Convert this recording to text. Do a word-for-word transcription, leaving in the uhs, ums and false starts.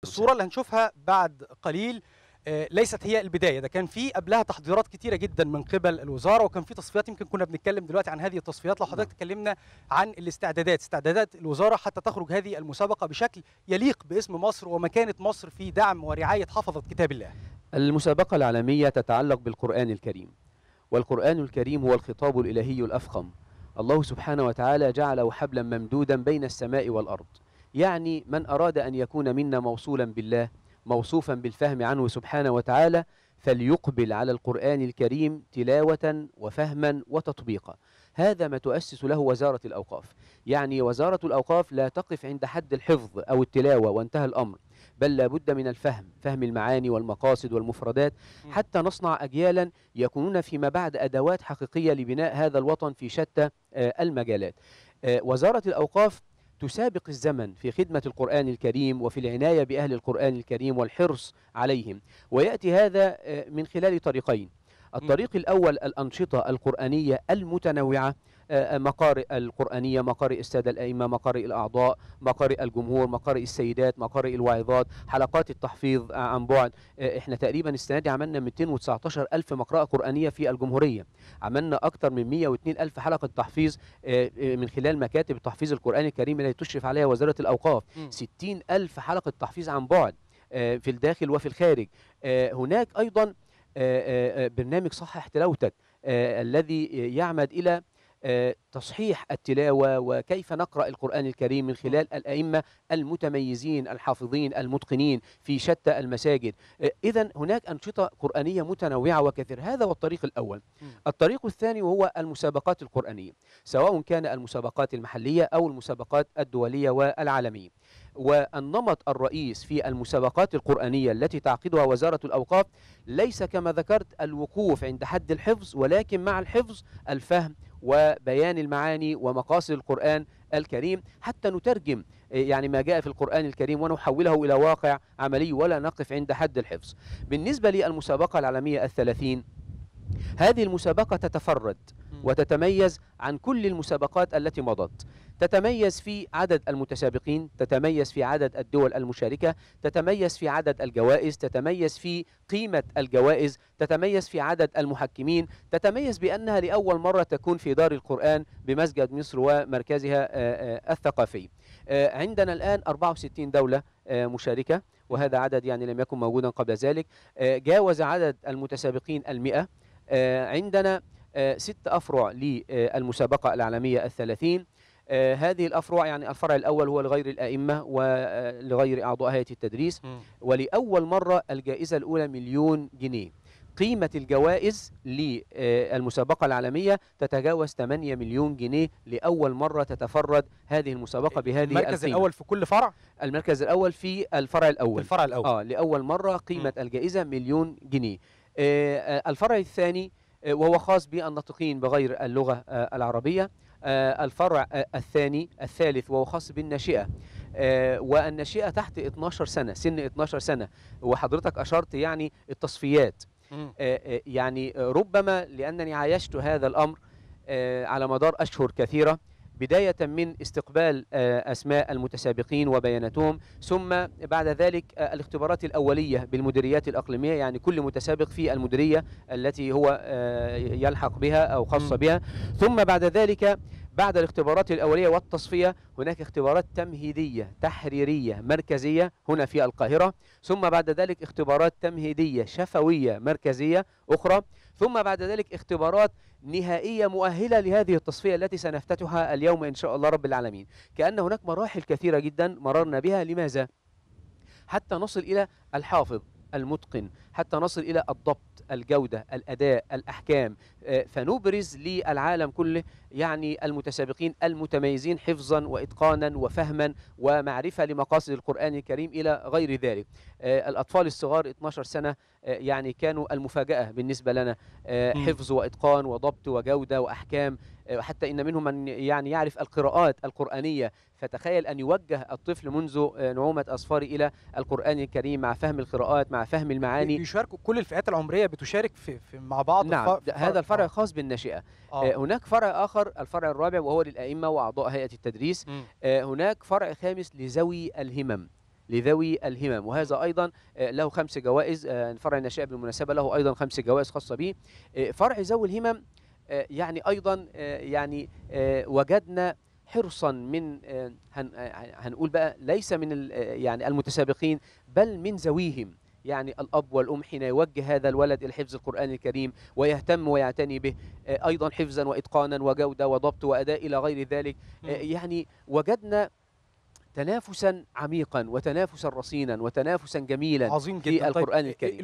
الصورة اللي هنشوفها بعد قليل آه، ليست هي البداية، ده كان في قبلها تحضيرات كتيرة جدا من قبل الوزارة، وكان في تصفيات. يمكن كنا بنتكلم دلوقتي عن هذه التصفيات. لو حضرتك تكلمنا عن الاستعدادات، استعدادات الوزارة حتى تخرج هذه المسابقة بشكل يليق باسم مصر ومكانة مصر في دعم ورعاية حفظة كتاب الله. المسابقة العالمية تتعلق بالقرآن الكريم، والقرآن الكريم هو الخطاب الإلهي الأفخم. الله سبحانه وتعالى جعله حبلا ممدودا بين السماء والأرض، يعني من أراد أن يكون منا موصولا بالله، موصوفا بالفهم عنه سبحانه وتعالى، فليقبل على القرآن الكريم تلاوة وفهما وتطبيقا. هذا ما تؤسس له وزارة الأوقاف. يعني وزارة الأوقاف لا تقف عند حد الحفظ أو التلاوة وانتهى الأمر، بل لابد من الفهم، فهم المعاني والمقاصد والمفردات، حتى نصنع أجيالا يكونون فيما بعد أدوات حقيقية لبناء هذا الوطن في شتى المجالات. وزارة الأوقاف تسابق الزمن في خدمة القرآن الكريم وفي العناية بأهل القرآن الكريم والحرص عليهم، ويأتي هذا من خلال طريقين. الطريق الأول الأنشطة القرآنية المتنوعة، مقارئ القرآنية، مقارئ السادة الأئمة، مقارئ الأعضاء، مقارئ الجمهور، مقارئ السيدات، مقارئ الواعظات، حلقات التحفيظ عن بعد. احنا تقريبا السنة دي عملنا مئتين وتسعتاشر ألف مقرأة قرآنية في الجمهورية، عملنا أكثر من مئة واثنين ألف حلقة تحفيظ من خلال مكاتب تحفيظ القرآن الكريم التي تشرف عليها وزارة الأوقاف، ستين ألف حلقة تحفيظ عن بعد في الداخل وفي الخارج. هناك أيضا برنامج صحح تلاوتك الذي يعمد إلى تصحيح التلاوة وكيف نقرأ القرآن الكريم من خلال الأئمة المتميزين الحافظين المتقنين في شتى المساجد. إذن هناك أنشطة قرآنية متنوعة وكثير. هذا هو الطريق الأول. الطريق الثاني وهو المسابقات القرآنية، سواء كان المسابقات المحلية أو المسابقات الدولية والعالمية. والنمط الرئيس في المسابقات القرآنية التي تعقدها وزارة الأوقاف ليس كما ذكرت الوقوف عند حد الحفظ، ولكن مع الحفظ الفهم وبيان المعاني ومقاصد القرآن الكريم، حتى نترجم يعني ما جاء في القرآن الكريم ونحوله إلى واقع عملي ولا نقف عند حد الحفظ. بالنسبة للمسابقة العالمية الثلاثين، هذه المسابقة تتفرد وتتميز عن كل المسابقات التي مضت. تتميز في عدد المتسابقين، تتميز في عدد الدول المشاركة، تتميز في عدد الجوائز، تتميز في قيمة الجوائز، تتميز في عدد المحكمين، تتميز بأنها لأول مرة تكون في دار القرآن بمسجد مصر ومركزها الثقافي. عندنا الآن أربعة وستين دولة مشاركة، وهذا عدد يعني لم يكن موجودا قبل ذلك. جاوز عدد المتسابقين المئة. عندنا ست أفرع للمسابقة العالمية الثلاثين. آه هذه الأفرع يعني الفرع الأول هو لغير الأئمة ولغير أعضاء هيئة التدريس، م. ولأول مرة الجائزة الأولى مليون جنيه. قيمة الجوائز للمسابقة العالمية تتجاوز ثمانية مليون جنيه، لأول مرة تتفرد هذه المسابقة بهذه القيمة. المركز الأول في كل فرع؟ المركز الأول في الفرع الأول. الفرع الأول. آه لأول مرة قيمة م. الجائزة مليون جنيه. آه الفرع الثاني وهو خاص بالناطقين بغير اللغة آه العربية. آه الفرع آه الثاني الثالث وهو خاص بالناشئة، آه والناشئة تحت اثناشر سنة، سن اثناشر سنة. وحضرتك أشرت يعني التصفيات، آه آه يعني ربما لأنني عايشت هذا الأمر آه على مدار أشهر كثيرة، بداية من استقبال أسماء المتسابقين وبياناتهم، ثم بعد ذلك الاختبارات الأولية بالمديريات الأقليمية، يعني كل متسابق في المديرية التي هو يلحق بها أو خاصة بها، ثم بعد ذلك بعد الاختبارات الأولية والتصفية هناك اختبارات تمهيدية تحريرية مركزية هنا في القاهرة، ثم بعد ذلك اختبارات تمهيدية شفوية مركزية أخرى، ثم بعد ذلك اختبارات نهائية مؤهلة لهذه التصفية التي سنفتتحها اليوم إن شاء الله رب العالمين. كأن هناك مراحل كثيرة جدا مررنا بها. لماذا؟ حتى نصل إلى الحافظ المتقن، حتى نصل إلى الضبط، الجودة، الأداء، الأحكام، فنبرز للعالم كله يعني المتسابقين المتميزين حفظا وإتقانا وفهما ومعرفة لمقاصد القرآن الكريم إلى غير ذلك. الأطفال الصغار اثناشر سنة يعني كانوا المفاجأة بالنسبة لنا، حفظ وإتقان وضبط وجودة وأحكام، حتى إن منهم من يعني يعرف القراءات القرآنية. فتخيل أن يوجه الطفل منذ نعومة أظفاره إلى القرآن الكريم مع فهم القراءات مع فهم المعاني. بيشاركوا كل الفئات العمرية بتشارك في, في مع بعض. نعم، هذا الفرع آه. خاص بالناشئة. آه. هناك فرع آخر الفرع الرابع وهو للأئمة وأعضاء هيئة التدريس. آه هناك فرع خامس لذوي الهمم، لذوي الهمم، وهذا أيضا آه، له خمس جوائز. آه، فرع الناشئة بالمناسبة له أيضا خمس جوائز خاصة به. آه، فرع ذوي الهمم آه، يعني أيضا آه، يعني آه، وجدنا حرصا من آه، هن- آه، هنقول بقى ليس من ال- آه، يعني المتسابقين، بل من ذويهم. يعني الأب والأم حين يوجه هذا الولد إلى حفظ القرآن الكريم ويهتم ويعتني به آه، أيضا حفظا وإتقانا وجودة وضبط وأداء إلى غير ذلك، آه، مم. يعني وجدنا تنافسا عميقا وتنافسا رصينا وتنافسا جميلا عظيم في جدا. طيب القرآن الكريم.